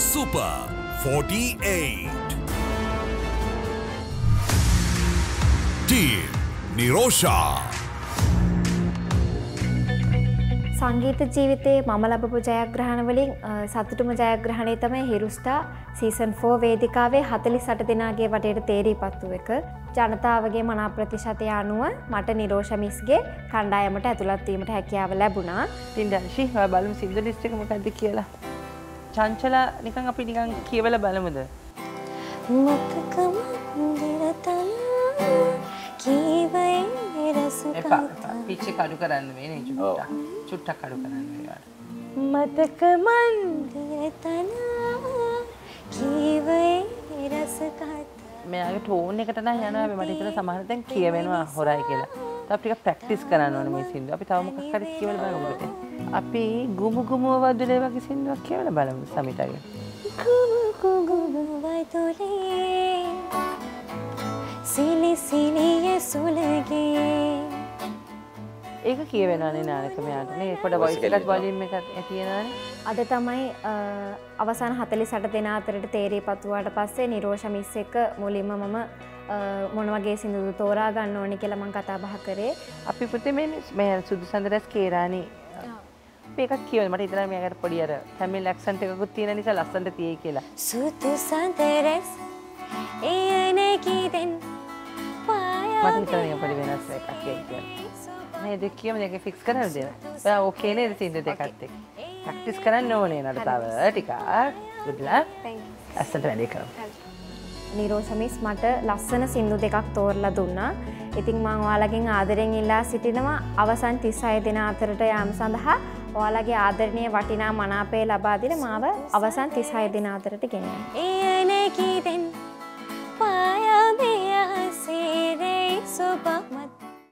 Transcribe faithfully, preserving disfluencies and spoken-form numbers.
Super forty-eight. Team Nirosha. සංගීත ජීවිතයේ මම ලැබපු ජයග්‍රහණ වලින් සතුටුම ජයග්‍රහණය තමයි හිරුස්ටා සීසන් ෆෝර් වේදිකාවේ හතළිස් අට දෙනාගේ වටේට තේරීපත්තු එක. ජනතාවගේ මනා ප්‍රතිශතය අනුව මට නිරෝෂා මිස්ගේ කණ්ඩායමට ඇතුළත් වීමට හැකියාව ලැබුණා. ඉතින් දැන්ෂි ඔයා බලමු සින්දු ලිස්ට් එක මොකක්ද කියලා. චංචලා නිකන් අපි නිකන් කියවලා බලමුද? මතක මන්දිරතන කීවේ රසකතා පිච් එක අඩු කරන්න වෙන්නේ චුට්ටක්. චුට්ටක් අඩු කරන්න වෙනවා. මතක මන්දිරතන කීවේ රසකතා මෙයාගේ ටෝන් එකට නම් යනවා. අපි මට හිතෙන සමහර දැන් කියවෙනවා හොරයි කියලා. තව ටිකක් ප්‍රැක්ටිස් කරන්න ඕනේ මේ සින්දුව. අපි තව මොකක් හරි කියවලා බලමු. අපි ගුමු ගුමුව වදුලේ වගේ සින්දුවක් කියවලා බලමු සමිතගේ. ගුමු ගුමු වදුලේ සිලි සිලියේ සුලගේ ඒක කියවෙනවනේ නානක මෙයාට නේ. පොඩ වොයිස් එකත් වොලියුම් එකත් තියෙනවනේ. අද තමයි අවසාන හතළිස් අට දෙනා අතරට තේරීපත් වුණාට පස්සේ නිරෝෂා මිස් එක මුලින්ම මම මොන වගේ සින්දුද තෝරා ගන්න ඕනේ කියලා මම කතා බහ කරේ. අපි පුතේ මේ මේ සුදු සඳරස් කේරානි මේකක් කියවල මට හිතනවා මෙයාට පොඩි අර ටැමිල් ඇක්සන්ට් එකකුත් තියෙන නිසා ලස්සනට තියෙයි කියලා. සුදු සඳරස් එයනේ කීදෙන් පායා මට හිතනවා මේක පොඩි වෙනස් එකක් කියලා. මේ දෙක කියමු දෙක ෆික්ස් කරන්න දෙන්න. ඔයා ඕකේ නේද සින්දු දෙකත් එක්ක? ප්‍රැක්ටිස් කරන්න ඕනේ නේද තව ටිකක්. good luck. thank you. අස්සට වැඩි කරමු. නිරෝෂා මිස් මට ලස්සන සින්දු දෙකක් තෝරලා දුන්නා. ඉතින් මම ඔයාලගෙන් ආදරෙන් ඉල්ලා සිටිනවා අවසන් තිස් හය දෙනා අතරට යාම සඳහා ඔයාලගේ ආදරණීය වටිනා මනාපය ලබා දෙන මාව අවසන් තිස් හය දෙනා අතරට ගෙනියන්න.